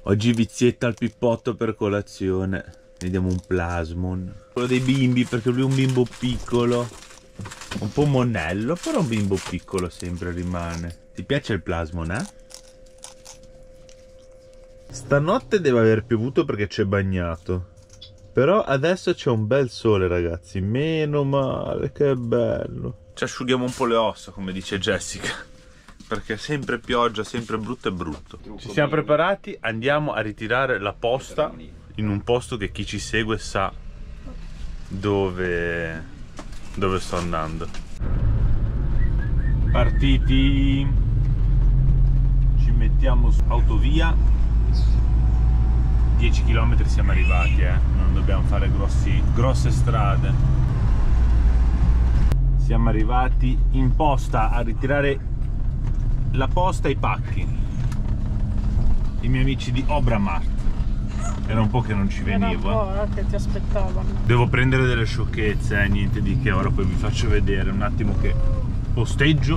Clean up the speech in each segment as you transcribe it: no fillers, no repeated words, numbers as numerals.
Oggi vizietta al pippotto per colazione. Vediamo un plasmon. Quello dei bimbi, perché lui è un bimbo piccolo. Un po' monello, però un bimbo piccolo sempre rimane. Ti piace il plasmon, eh? Stanotte deve aver piovuto perché c'è bagnato. Però adesso c'è un bel sole, ragazzi. Meno male, che bello. Ci asciughiamo un po' le ossa, come dice Jessica. Perché sempre pioggia, sempre brutto e brutto. Ci siamo preparati, andiamo a ritirare la posta in un posto che chi ci segue sa dove sto andando. Partiti, ci mettiamo su autovia, 10 km siamo arrivati, non dobbiamo fare grosse strade. Siamo arrivati in posta a ritirare la posta e i pacchi. I miei amici di Obramart. Era un po' che non ci venivo. Era un po' che ti aspettavano. Devo prendere delle sciocchezze, niente di che. Ora poi vi faccio vedere un attimo che posteggio.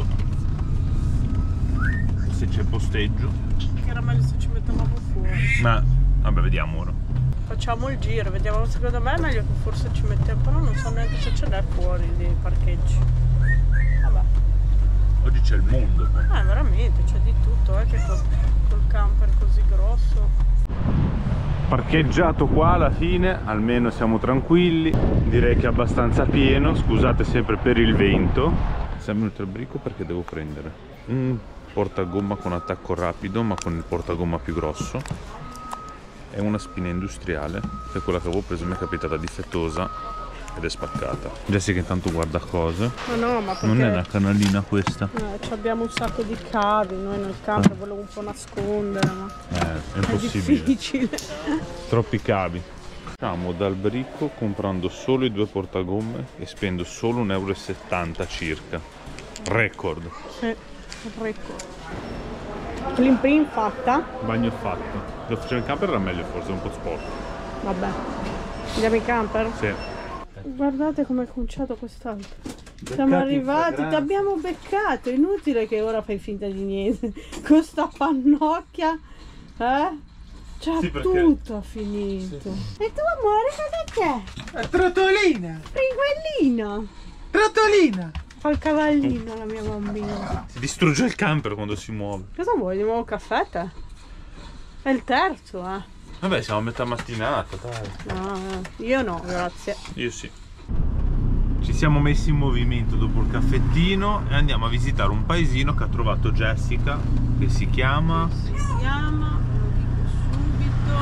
Se c'è posteggio. Era meglio se ci mettevamo fuori. Ma vabbè, vediamo ora. Facciamo il giro, vediamo. Secondo me è meglio che forse ci mettiamo. Però non so neanche se ce n'è fuori di parcheggi. Vabbè. Oggi c'è il mondo. Veramente, c'è di tutto, che col camper così grosso. Parcheggiato qua alla fine, almeno siamo tranquilli. Direi che è abbastanza pieno. Scusate sempre per il vento. Siamo venuti al brico perché devo prendere un portagomma con attacco rapido, ma con il portagomma più grosso, e una spina industriale, che è quella che avevo preso, mi è capitata difettosa ed è spaccata. Jessica intanto guarda cose. Ma no, ma perché... Non è una canalina questa. Abbiamo un sacco di cavi, noi nel camper volevo un po' nascondere, ma è impossibile. È difficile. Troppi cavi. Usciamo dal bricco comprando solo i 2 portagomme e spendo solo 1,70 € circa. Record. Sì, record. Plin plin fatta. Bagno fatto. Lo facciamo in camper era meglio forse, è un po' sporco. Vabbè. Andiamo in camper? Sì. Guardate come è cominciato quest'altro. Siamo arrivati, ti abbiamo beccato. È inutile che ora fai finta di niente. Con sta pannocchia, c'ha sì, tutto finito. Sì. E tu amore cosa c'è? La trotolina! Fringuellino! Trotolina! Fa il cavallino la mia bambina. Si distrugge il camper quando si muove. Cosa vuoi? Di nuovo caffè te? È il terzo, Vabbè, siamo a metà mattinata, dai. No, io no, grazie. Io sì. Ci siamo messi in movimento dopo il caffettino e andiamo a visitare un paesino che ha trovato Jessica, che si chiama... Lo dico subito.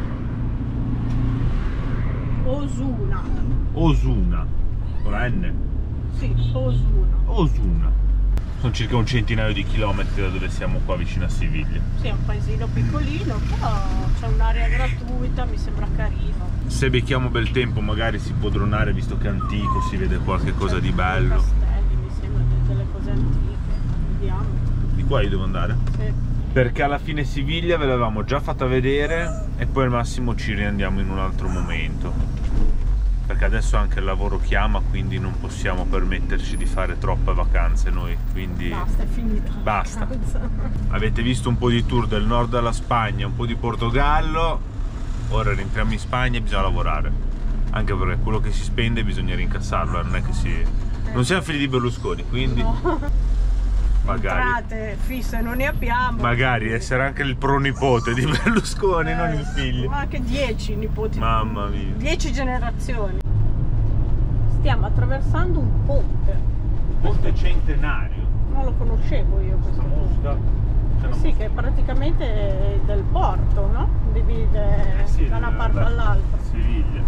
Osuna. Osuna. Con la N? Sì, Osuna. Osuna. Sono circa un centinaio di chilometri da dove siamo qua vicino a Siviglia. Sì, è un paesino piccolino, però c'è un'area gratuita, mi sembra carino. Se becchiamo bel tempo magari si può dronare, visto che è antico, si vede qualche cosa di bello. Castelli, mi sembra delle cose antiche. Vediamo. Di qua io devo andare? Sì. Perché alla fine Siviglia ve l'avevamo già fatta vedere e poi al massimo ci riandiamo in un altro momento. Perché adesso anche il lavoro chiama, quindi non possiamo permetterci di fare troppe vacanze noi, quindi basta, è finita. Basta. Avete visto un po' di tour del nord della Spagna, un po' di Portogallo, ora rientriamo in Spagna e bisogna lavorare. Anche perché quello che si spende bisogna rincassarlo, non è che si... Non siamo figli di Berlusconi, quindi... No. Magari... Entrate fisse non ne abbiamo. Magari essere anche il pronipote di Berlusconi, non il figlio. Ma anche 10 nipoti. Mamma mia. 10 generazioni. Stiamo attraversando un ponte. Ponte centenario. Non lo conoscevo io questo ponte. Sì, che praticamente è del porto, no? Divide da una parte all'altra. Siviglia.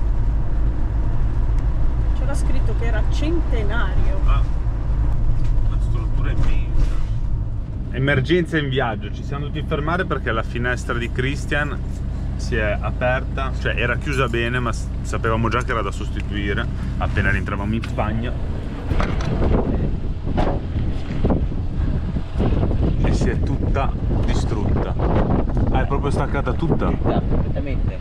C'era scritto che era centenario. La struttura è immensa. Emergenza in viaggio, ci siamo dovuti fermare perché la finestra di Christian si è aperta, cioè era chiusa bene, ma sapevamo già che era da sostituire appena rientravamo in Spagna. E si è tutta distrutta. È proprio staccata tutta? Completamente.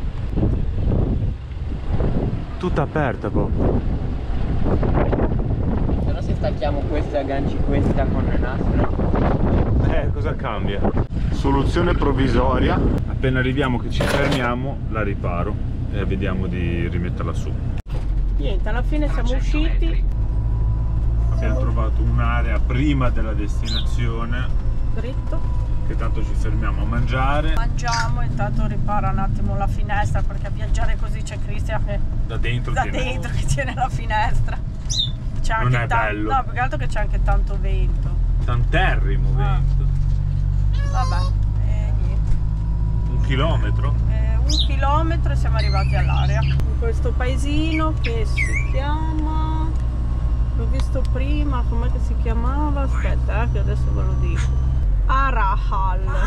Tutta aperta proprio. Se no se stacchiamo questa, agganci questa con il nastro. Cosa cambia? Soluzione provvisoria. Appena arriviamo che ci fermiamo, la riparo e vediamo di rimetterla su. Niente, alla fine siamo usciti. Abbiamo trovato un'area prima della destinazione. Dritto. Che tanto ci fermiamo a mangiare. Mangiamo, intanto ripara un attimo la finestra perché a viaggiare così c'è Cristian che Da dentro che tiene la finestra. C'è Non anche è bello. No, più che altro che c'è anche tanto vento. Tanterrimo vento. Vabbè, niente. 1 chilometro? 1 chilometro e siamo arrivati all'area. In questo paesino che si chiama... L'ho visto prima, com'è che si chiamava? Aspetta, che adesso ve lo dico. Arahal.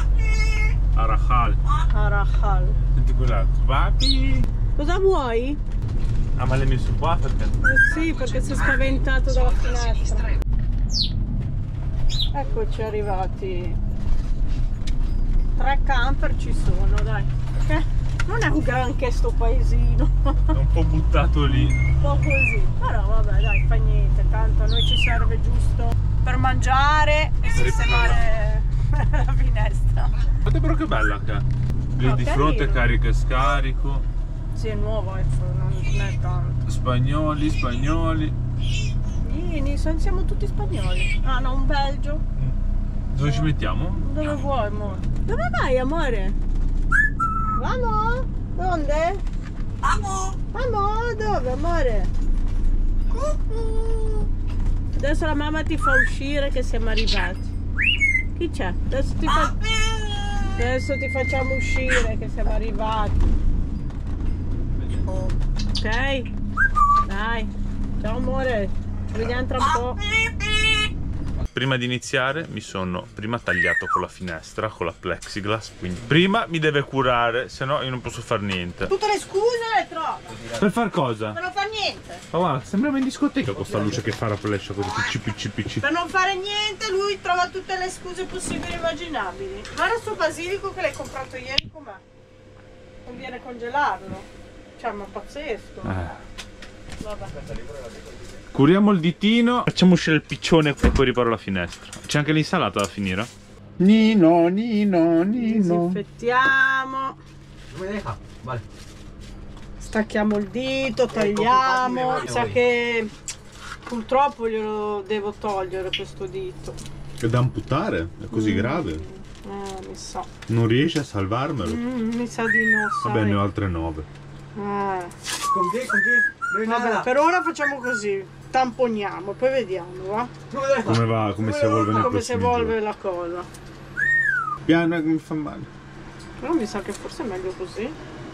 Arahal. Senti quella. Papi! Cosa vuoi? Ah, ma l'hai messo qua perché? Sì, perché si è spaventato dalla finestra. Eccoci arrivati. 3 camper ci sono, dai. Perché non è un granché sto paesino. È un po' buttato lì. Un po' così. Però vabbè, dai, fa niente. Tanto a noi ci serve giusto per mangiare e sistemare la finestra. Guarda però che bella che è. Lì No, di carino. fronte carica e scarico. Sì, è nuovo, non è tanto. Spagnoli. Vieni, siamo tutti spagnoli. Ah no, un Belgio. Dove ci mettiamo? Dove vuoi, amore? Dove vai, amore? Vamo? Dove? Vamo, dove, amore? Adesso la mamma ti fa uscire che siamo arrivati. Chi c'è? Adesso ti facciamo uscire che siamo arrivati. Ok? Dai. Ciao, amore. Ci vediamo tra un po'. Prima di iniziare mi sono prima tagliato con la finestra, con la plexiglass, quindi prima mi deve curare, se no io non posso fare niente. Tutte le scuse le trovo. Per far cosa? Per non fare niente. Ma guarda, sembrava in discoteca con sta luce che fa la flash così pc. Per non fare niente lui trova tutte le scuse possibili e immaginabili. Guarda sto basilico che l'hai comprato ieri, com'è? Non viene a congelarlo. Cioè, ma pazzesco. Vabbè. Curiamo il ditino, facciamo uscire il piccione e poi riparo la finestra. C'è anche l'insalata da finire? Nino. Disinfettiamo. Vale. Stacchiamo il dito, tagliamo. Mi sa che purtroppo glielo devo togliere questo dito. È da amputare? È così grave? Mi sa. Non riesci a salvarmelo? Mi sa di no, sai. Vabbè, ne ho altre 9. Con che? Vabbè, per ora facciamo così. Tamponiamo, poi vediamo, va? Come va? Come si evolve nel Come si prossimo evolve giorno? la cosa. Piano che mi fa male. Però mi sa che forse è meglio così.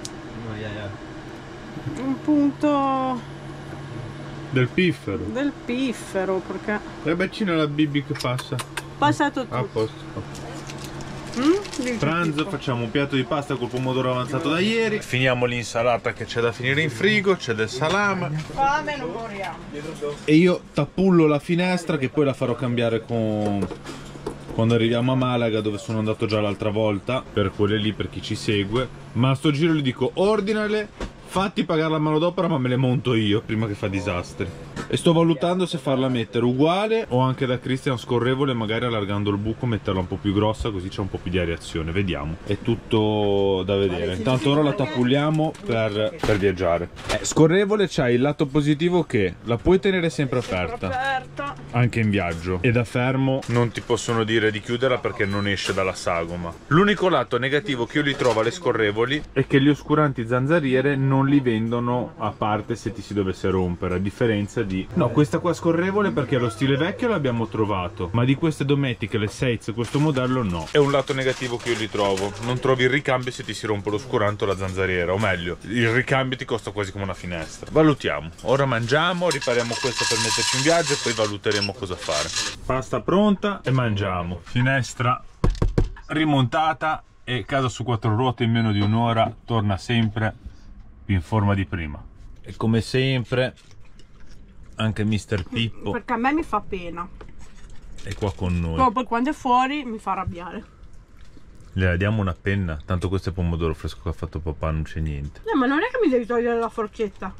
Un punto Del piffero. del piffero, perché La bacina la Bibi che passa. passato tutto. A posto. Di Pranzo, tipo. facciamo un piatto di pasta col pomodoro avanzato da ieri. Finiamo l'insalata che c'è da finire in frigo, c'è del salame. Fame non moriamo. E io tappullo la finestra che poi la farò cambiare quando arriviamo a Malaga, dove sono andato già l'altra volta, per quelle lì, per chi ci segue. Ma a sto giro gli dico ordinale, fatti pagare la manodopera ma me le monto io prima che fa disastri. E sto valutando se farla mettere uguale o anche da Christian scorrevole, magari allargando il buco, metterla un po' più grossa così c'è un po' più di areazione. Vediamo, è tutto da vedere. Intanto ora la tappulliamo per viaggiare. Scorrevole c'ha il lato positivo che la puoi tenere sempre aperta anche in viaggio, e da fermo non ti possono dire di chiuderla perché non esce dalla sagoma. L'unico lato negativo che io li trovo alle scorrevoli è che gli oscuranti zanzariere non li vendono a parte se ti si dovesse rompere, a differenza di... No, questa qua scorrevole perché lo stile vecchio l'abbiamo trovato, ma di queste domestiche, le Seitz, questo modello no. È un lato negativo che io li trovo, non trovi il ricambio se ti si rompe l'oscurante o la zanzariera, o meglio, il ricambio ti costa quasi come una finestra. Valutiamo, ora mangiamo, ripariamo questo per metterci in viaggio e poi valuteremo cosa fare. Pasta pronta e mangiamo. Finestra rimontata e casa su 4 ruote in meno di un'ora torna sempre più in forma di prima. E come sempre anche Mr. Pippo Perché a me mi fa pena. è qua con noi. Poi quando è fuori mi fa arrabbiare. Le diamo una penna, tanto questo è pomodoro fresco che ha fatto papà, non c'è niente. Ma non è che mi devi togliere la forchetta.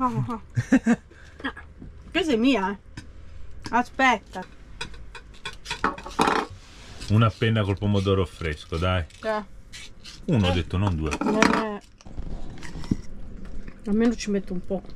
Questa è mia, Aspetta. Una penna col pomodoro fresco, dai. Uno ho detto, non due. Almeno ci metto un po'.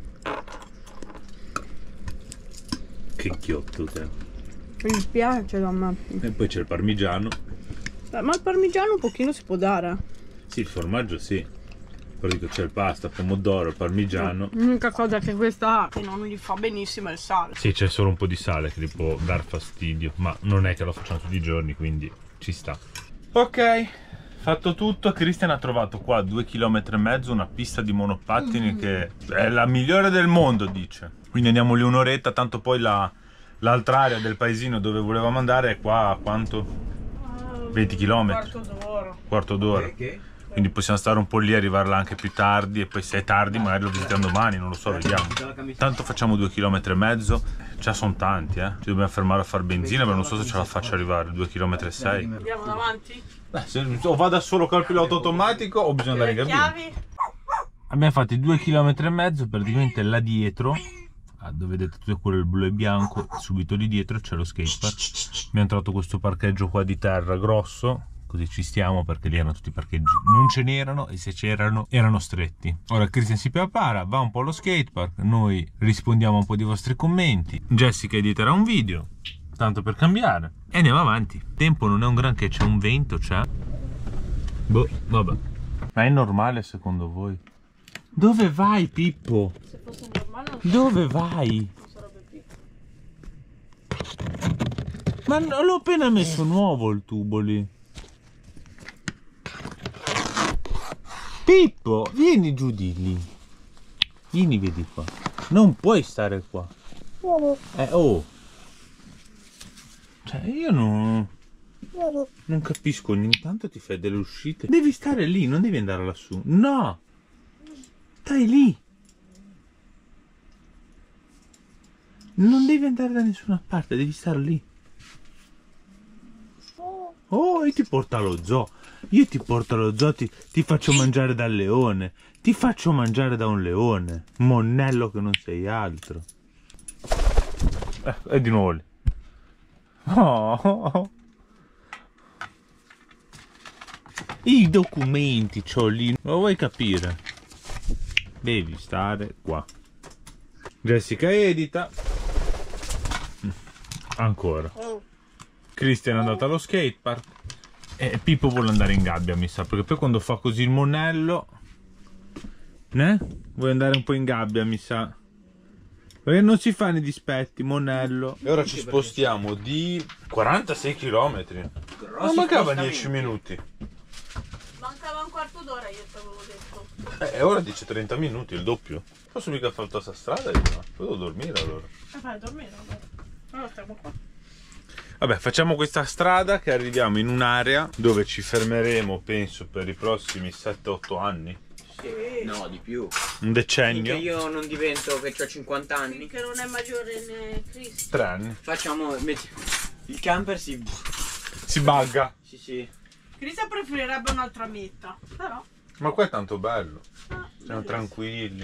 Che ghiotto te. Mi piace da me. E poi c'è il parmigiano. Ma il parmigiano un pochino si può dare. Sì, il formaggio sì. Però dico c'è il pasta, pomodoro, il parmigiano. L'unica cosa che questa ha che non gli fa benissimo è il sale. Sì, c'è solo un po' di sale che gli può dar fastidio. Ma non è che lo facciamo tutti i giorni, quindi ci sta. Ok, fatto tutto. Christian ha trovato qua 2,5 km una pista di monopattini che è la migliore del mondo, dice. Quindi andiamo lì un'oretta, tanto poi l'altra area del paesino dove volevamo andare è qua a quanto? 20 km. Quarto d'ora. Quindi possiamo stare un po' lì, arrivare là anche più tardi e poi se è tardi magari lo visitiamo domani, non lo so, vediamo. Tanto facciamo 2,5 km. Già sono tanti, Ci dobbiamo fermare a fare benzina, ma non so se ce la faccio arrivare, 2,6 km. Andiamo davanti? Se o vado solo col pilota automatico o bisogna andare in cabina. Abbiamo fatto 2,5 km, praticamente là dietro, dove vedete tutto quello blu e bianco, subito lì dietro c'è lo skatepark. Abbiamo trovato questo parcheggio qua di terra grosso, così ci stiamo perché lì erano tutti i parcheggi, non ce n'erano e se c'erano erano stretti. Ora Christian si prepara, va un po' allo skatepark, noi rispondiamo a un po' dei vostri commenti, Jessica editerà un video, tanto per cambiare, e andiamo avanti. Il tempo non è un granché, c'è un vento, boh, vabbè. Ma è normale secondo voi? Dove vai Pippo? Se fosse normale Dove vai? non sarebbe piccolo. Ma l'ho appena messo nuovo il tubo lì. Pippo, vieni giù di lì. Vieni, vedi qua. Non puoi stare qua. Oh. Cioè, io non capisco, ogni tanto ti fai delle uscite. Devi stare lì, non devi andare lassù. No! Stai lì. Non devi andare da nessuna parte, devi stare lì. Oh, io ti porto allo zoo. Io ti porto allo zoo, ti faccio mangiare dal leone. Ti faccio mangiare da un leone. Monnello che non sei altro. E di nuovo lì. Oh. I documenti c'ho lì. Lo vuoi capire? Devi stare qua. Jessica edita. Ancora. Christian è andato allo skatepark. E Pippo vuole andare in gabbia, mi sa, perché poi quando fa così il monello, vuoi andare un po' in gabbia, mi sa, perché non si fa nei dispetti, monello. E ora ci spostiamo di 46 km. Non mancava 10 minuti. Mancava un quarto d'ora, io ti avevo detto. E ora dice 30 minuti, il doppio. Posso mica fare tutta questa strada? Poi devo dormire allora. Fai dormire allora. Allora stiamo qua. Vabbè, facciamo questa strada che arriviamo in un'area dove ci fermeremo, penso, per i prossimi 7-8 anni. Sì. No, di più. Un decennio. Finché io non divento che ho 50 anni. Finché non è maggiore né Cristo. 3 anni. Facciamo... Il camper si bugga. Sì, sì. Cristo preferirebbe un'altra meta, però. Ma qua è tanto bello. Siamo tranquilli.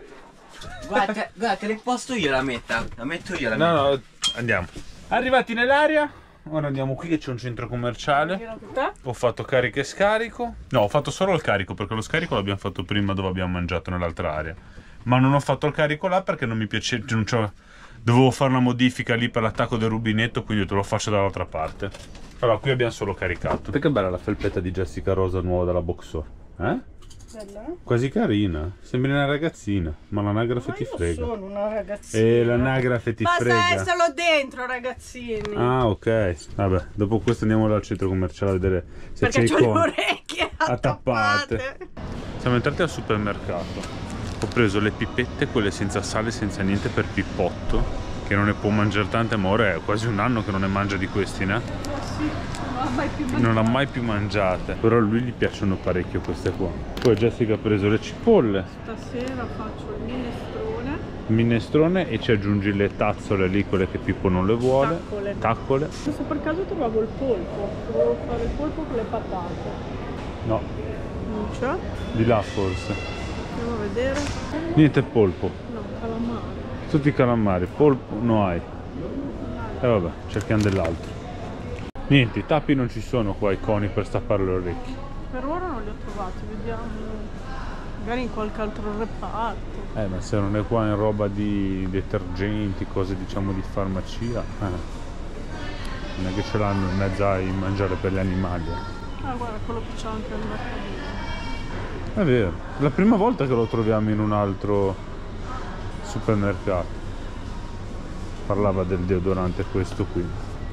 Guarda, te le posto io la metta. La metto io la metta. No, andiamo. Arrivati nell'area, ora andiamo qui che c'è un centro commerciale. Ho fatto carico e scarico. No, ho fatto solo il carico perché lo scarico l'abbiamo fatto prima dove abbiamo mangiato nell'altra area. Ma non ho fatto il carico là perché non mi piace, dovevo fare una modifica lì per l'attacco del rubinetto, quindi te lo faccio dall'altra parte. Allora, qui abbiamo solo caricato. Che bella la felpetta di Jessica rosa nuova della Boxor. Bella? Quasi carina. Sembri una ragazzina, ma l'anagrafe ti frega. Sono una ragazzina. E l'anagrafe ti frega. Basta esserlo dentro, ragazzini. Ah, ok. Vabbè, dopo questo andiamo dal centro commerciale a vedere se c'è le orecchie attappate. Siamo entrati al supermercato. Ho preso le pipette, quelle senza sale, senza niente, per Pippotto, che non ne può mangiare tante, ma ora è quasi un anno che non ne mangia di questi, né? Sì, non l'ha mai più mangiate. Però a lui gli piacciono parecchio queste qua. Poi Jessica ha preso le cipolle. Stasera faccio il minestrone. Minestrone e ci aggiungi le tazzole lì, quelle che Pippo non le vuole. Taccole. Se per caso trovavo il polpo. Dovevo fare il polpo con le patate. No. Non c'è? Di là forse. Andiamo a vedere. Niente polpo. No, calamari. Tutti i calamari. Polpo no hai. E vabbè, cerchiamo dell'altro. Niente, i tappi non ci sono qua, i coni per stappare le orecchie. Per ora non li ho trovati, vediamo. Magari in qualche altro reparto. Ma se non è qua in roba di detergenti, cose diciamo di farmacia, non è che ce l'hanno in mezzo ai mangiare per gli animali. Ah, guarda, quello che c'è anche al mercatino. È vero, è la prima volta che lo troviamo in un altro supermercato. Parlava del deodorante questo qui.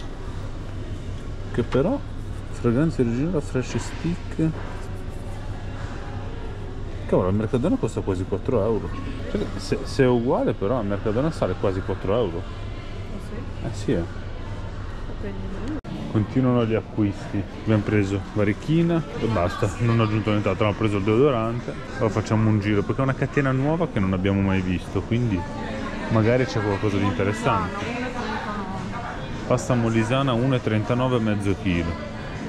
Che però, fragranza originale Fresh Stick. Cavolo, al Mercadona costa quasi 4 euro. Cioè, se è uguale però al Mercadona sale quasi 4 euro. Ah sì? Sì. Continuano gli acquisti. Abbiamo preso varichina e basta. Non ho aggiunto nient'altro, abbiamo preso il deodorante. Ora facciamo un giro perché è una catena nuova che non abbiamo mai visto, quindi magari c'è qualcosa di interessante. Pasta molisana 1,39 mezzo chilo.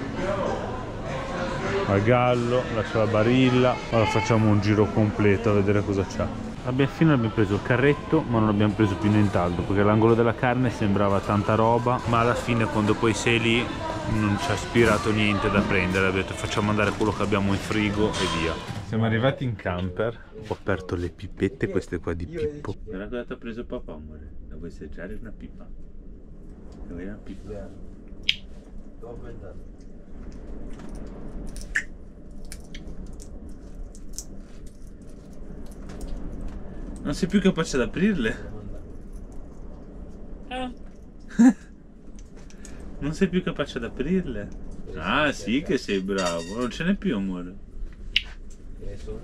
A gallo, lascia la barilla. Ora facciamo un giro completo a vedere cosa c'è. Fino abbiamo preso il carretto, ma non abbiamo preso più nient'altro perché l'angolo della carne sembrava tanta roba, ma alla fine quando poi sei lì non ci ha ispirato niente da prendere. Abbiamo detto facciamo andare quello che abbiamo in frigo e via. Siamo arrivati in camper. Ho aperto le pipette, queste qua di Pippo. Guarda cosa ti ha preso papà, amore. La vuoi assaggiare una pipa? La vuoi una pipa? Non sei più capace ad aprirle? Non sei più capace ad aprirle? Ah sì che sei bravo, non ce n'è più amore. Sono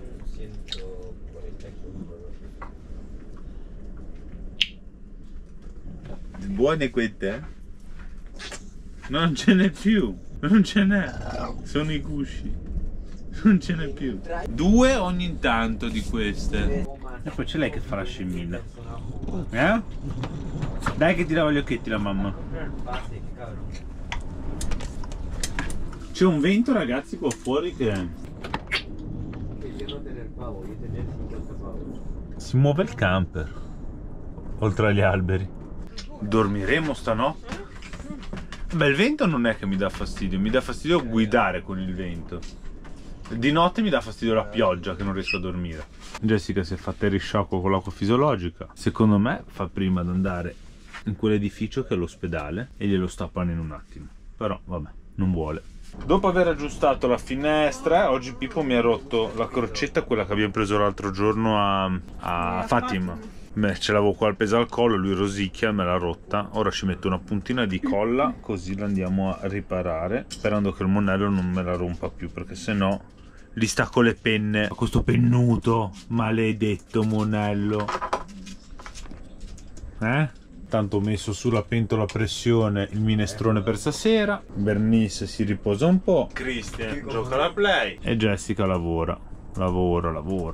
140. Buone queste? Non ce n'è più, non ce n'è. Sono i gusci. Non ce n'è più. 2 ogni tanto di queste. E poi c'è lei che fa la scemmina. Dai che ti lava gli occhietti la mamma. C'è un vento ragazzi qua fuori che... Si muove il camper. Oltre agli alberi. Dormiremo stanotte? Beh, il vento non è che mi dà fastidio guidare con il vento. Di notte mi dà fastidio la pioggia che non riesco a dormire. Jessica si è fatta il risciacquo con l'acqua fisiologica. Secondo me fa prima ad andare in quell'edificio che è l'ospedale e glielo stappano in un attimo. Però vabbè, non vuole. Dopo aver aggiustato la finestra, oggi Pippo mi ha rotto la crocetta, quella che abbiamo preso l'altro giorno a Fatima. Beh, ce l'avevo qua appesa al collo, lui rosicchia, me l'ha rotta. Ora ci metto una puntina di colla, così la andiamo a riparare, sperando che il monello non me la rompa più, perché sennò li sta con le penne. Questo pennuto, maledetto monello. Tanto ho messo sulla pentola a pressione il minestrone per stasera. Bernice si riposa un po'. Christian gioca alla Play. E Jessica lavora. Lavora.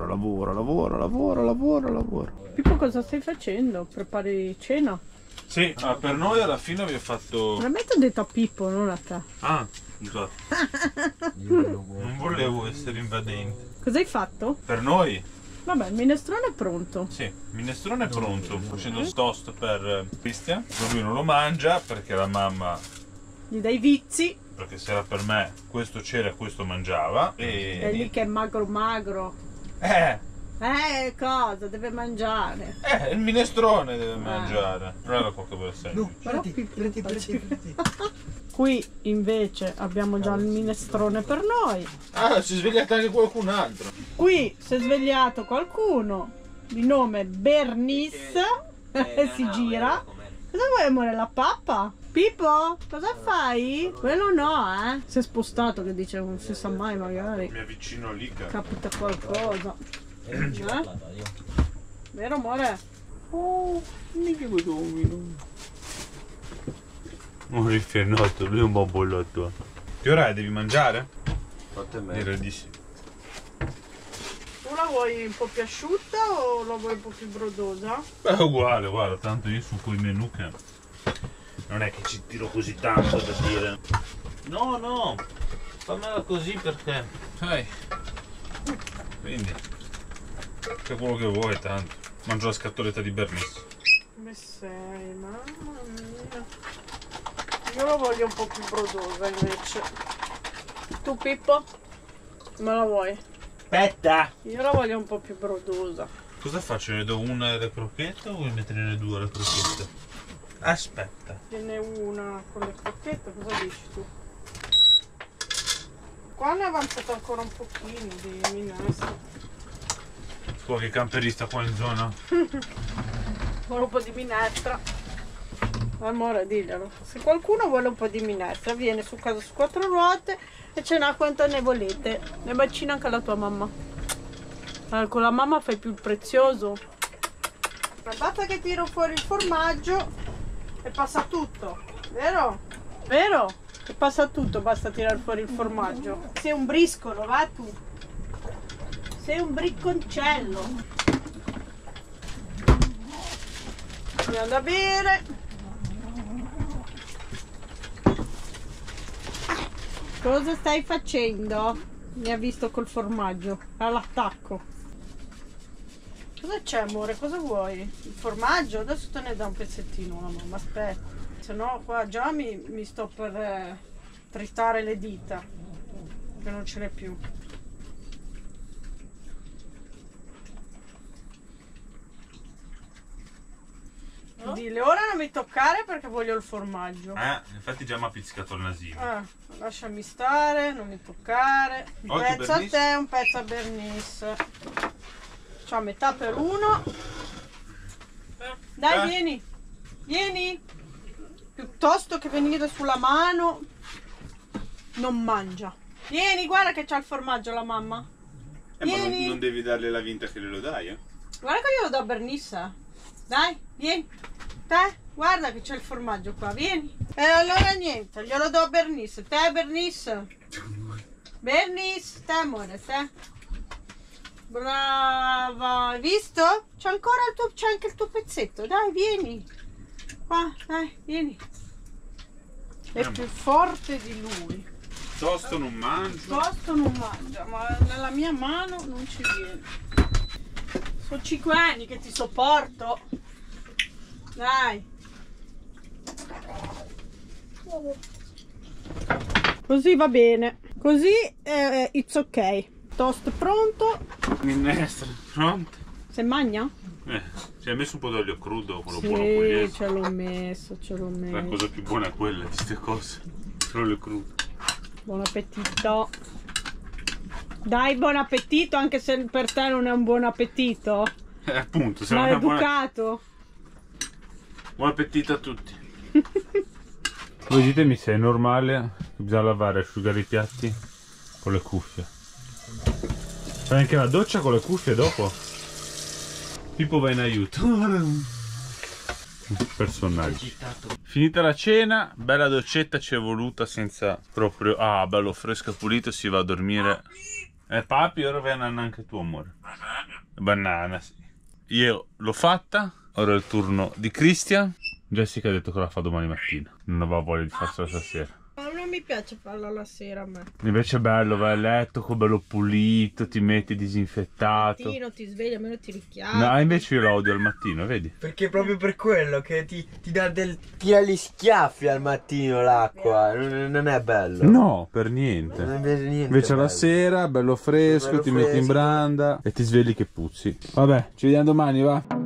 Pippo, cosa stai facendo? Prepari cena? Sì, per noi alla fine abbiamo fatto... Veramente ho detto a Pippo, non a te. Ah, scusate. Non volevo essere invadente. Cosa hai fatto? Per noi? Vabbè, il minestrone è pronto. Sì, il minestrone è pronto. Sto facendo toast per Christian. Lui non lo mangia perché la mamma... Gli dai vizi. Perché se era per me, questo c'era e questo mangiava. È lì che è magro. Cosa? Deve mangiare. Il minestrone deve mangiare. Non era qualche bel segno. Prendi. Qui invece abbiamo già il minestrone per noi. Ah, si è svegliato anche qualcun altro. Qui si è svegliato qualcuno di nome Bernice e si gira. Cosa vuoi, amore? La pappa? Pippo, cosa fai? Quello no, Si è spostato, che dice, non si sa mai, magari. Mi avvicino lì, capita qualcosa. Vero, amore? Oh, mica questo omino. Un rifrenato, lui è un bambolotto. Che ora è? Devi mangiare? 8:30. Direi di sì. Tu la vuoi un po' più asciutta o la vuoi un po' più brodosa? È uguale, guarda, tanto io su quei menù che non è che ci tiro così tanto da dire. No, fammela così perché, sai, quindi c'è quello che vuoi tanto. Mangio la scatoletta di Bernice. Come sei, mamma mia. Io lo voglio un po' più brodosa invece. Tu Pippo? Me la vuoi? Aspetta! Io la voglio un po' più brodosa. Cosa faccio? Ne do una alle crocchette o vuoi mettere due alle crocchette? Aspetta. Tiene una con le crocchette, cosa dici tu? Qua ne è avanzato ancora un pochino di minestra. Qualche camperista qua in zona? Vuole un po' di minestra. Amore, diglielo. Se qualcuno vuole un po' di minestra, viene su casa su 4 ruote e ce n'ha quanta ne volete. Ne bacina anche la tua mamma. Con la mamma fai più il prezioso. Basta che tiro fuori il formaggio e passa tutto, vero? Vero? E passa tutto, basta tirare fuori il formaggio. Sei un briscolo, va tu. Sei un bricconcello. Andiamo da bere. Cosa stai facendo? Mi ha visto col formaggio all'attacco. Cosa c'è, amore? Cosa vuoi? Il formaggio? Adesso te ne dà un pezzettino la mamma, aspetta. Se no qua già mi sto per tritare le dita, che non ce n'è più. Dille, ora non mi toccare perché voglio il formaggio. Infatti già mi ha pizzicato il nasino. Lasciami stare, non mi toccare. Un pezzo a te, un pezzo a Bernice. C'ho metà per uno. Dai, vieni. Vieni. Piuttosto che venire sulla mano, non mangia. Vieni, guarda che c'ha il formaggio la mamma. Vieni. Ma non devi darle la vinta che glielo dai, eh? Guarda che io lo do a Bernice. Dai, vieni. Te, guarda che c'è il formaggio qua, vieni. E allora niente, glielo do a Bernice. Te, Bernice. Bernice, te amore, te. Brava, hai visto? C'è ancora il tuo, c'è anche il tuo pezzetto. Dai, vieni. Qua, dai, vieni. È più forte di lui. Tosto non mangio. Tosto non mangia, ma nella mia mano non ci viene. Sono 5 anni che ti sopporto. Dai. Così va bene. Così it's ok. Toast pronto. Minestra pronta. Se magna? Ci hai messo un po' d'olio crudo, quello buono Sì, pugliese. ce l'ho messo, La cosa più buona è quella di queste cose. L'olio crudo. Buon appetito. Dai, buon appetito, anche se per te non è un buon appetito. Appunto, se Ma non è educato. Buon appetito a tutti. Voi ditemi se è normale che bisogna lavare e asciugare i piatti con le cuffie. Fai anche la doccia con le cuffie dopo? Pippo va in aiuto. Personaggio. Finita la cena, bella doccetta ci è voluta senza proprio... Ah, bello fresco e pulito, si va a dormire. Papi, ora viene anche tu, amore. Banana, sì. Io l'ho fatta, ora è il turno di Christian. Jessica ha detto che la fa domani mattina, non aveva voglia di farsela stasera. Ma non mi piace farlo la sera a me. Invece è bello, vai a letto, con bello pulito, ti metti disinfettato. Al mattino ti svegli, almeno ti richiami. No, invece io lo odio al mattino, vedi? Perché proprio per quello che ti dà tira gli schiaffi al mattino l'acqua, non è bello. No, per niente. Non è per niente Invece bello. la sera, bello fresco, Bello ti metti in fresco. branda e ti svegli che puzzi. Vabbè, ci vediamo domani, va?